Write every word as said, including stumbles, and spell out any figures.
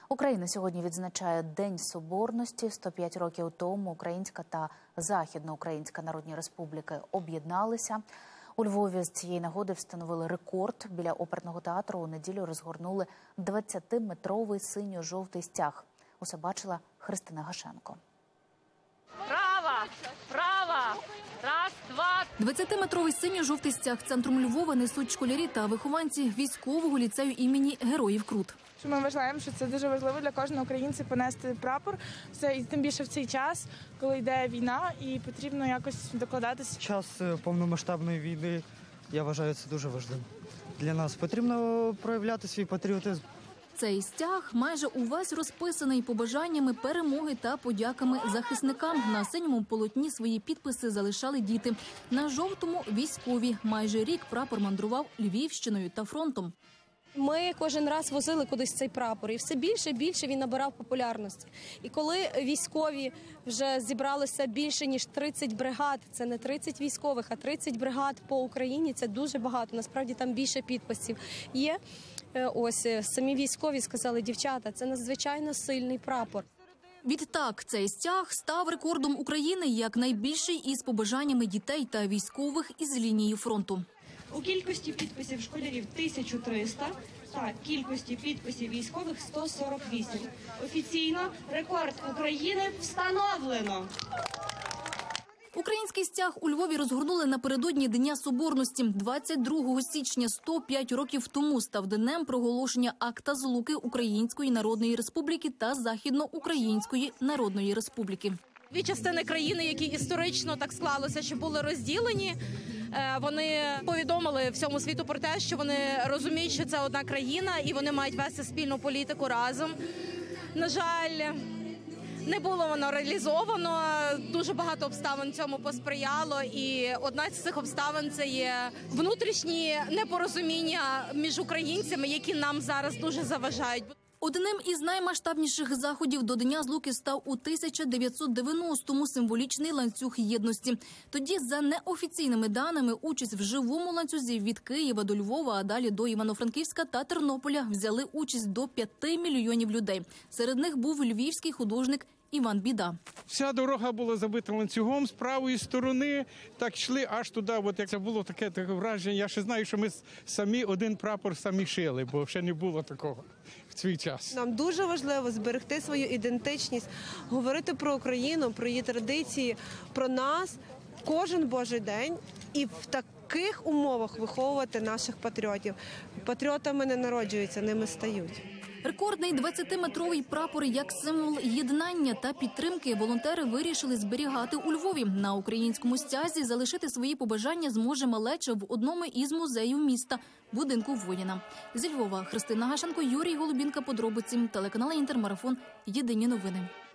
Україна сьогодні відзначає День Соборності. сто п'ять років тому Українська та Західноукраїнська Народні Республіки об'єдналися. У Львові з цієї нагоди встановили рекорд. Біля оперного театру у неділю розгорнули двадцятиметровий синьо-жовтий стяг. Усе бачила Христина Гашенко. Права! Права! Раз, два! двадцятиметровий синьо-жовтий стяг центром Львова несуть школярі та вихованці військового ліцею імені Героїв Крут. Ми вважаємо, що це дуже важливо для кожного українця понести прапор. Це і тим більше в цей час, коли йде війна, і потрібно якось докладатися. Час повномасштабної війни, я вважаю, це дуже важливо. Для нас потрібно проявляти свій патріотизм. Цей стяг майже увесь розписаний побажаннями перемоги та подяками захисникам. На синьому полотні свої підписи залишали діти. На жовтому – військові. Майже рік прапор мандрував Львівщиною та фронтом. Ми кожен раз возили кудись цей прапор, і все більше і більше він набирав популярності. І коли військові вже зібралося більше, ніж тридцять бригад, це не тридцять військових, а тридцять бригад по Україні, це дуже багато, насправді там більше підписів є. Ось, самі військові сказали, дівчата, це надзвичайно сильний прапор. Відтак, цей стяг став рекордом України як найбільший із побажаннями дітей та військових із лінії фронту. У кількості підписів школярів тисяча триста та кількості підписів військових сто сорок вісім. Офіційно рекорд України встановлено. Український стяг у Львові розгорнули напередодні Дня Соборності. двадцять другого січня сто п'ять років тому став днем проголошення акта злуки Української Народної Республіки та Західноукраїнської Народної Республіки. Дві частини країни, які історично так склалося, що були розділені, вони повідомили всьому світу про те, що вони розуміють, що це одна країна і вони мають вести спільну політику разом. На жаль, не було воно реалізовано, дуже багато обставин цьому посприяло, і одна з цих обставин – це є внутрішні непорозуміння між українцями, які нам зараз дуже заважають. Одним із наймасштабніших заходів до Дня злуки став у тисяча дев'ятсот дев'яностому символічний ланцюг єдності. Тоді, за неофіційними даними, участь в живому ланцюзі від Києва до Львова, а далі до Івано-Франківська та Тернополя взяли участь до п'яти мільйонів людей. Серед них був львівський художник Іван Біда. Вся дорога була забита ланцюгом з правої сторони, так йшли аж туди. От як це було таке, таке враження. Я ще знаю, що ми самі один прапор самі шили, бо ще не було такого в свій час. Нам дуже важливо зберегти свою ідентичність, говорити про Україну, про її традиції, про нас кожен божий день і в таких умовах виховувати наших патріотів. Патріотами не народжуються, ними стають. Рекордний двадцятиметровий прапор як символ єднання та підтримки волонтери вирішили зберігати у Львові. На українському стязі залишити свої побажання зможе малеча в одному із музеїв міста – будинку воїна. Зі Львова Христина Гашенко, Юрій Голубінка, подробиці, телеканал Інтермарафон, єдині новини.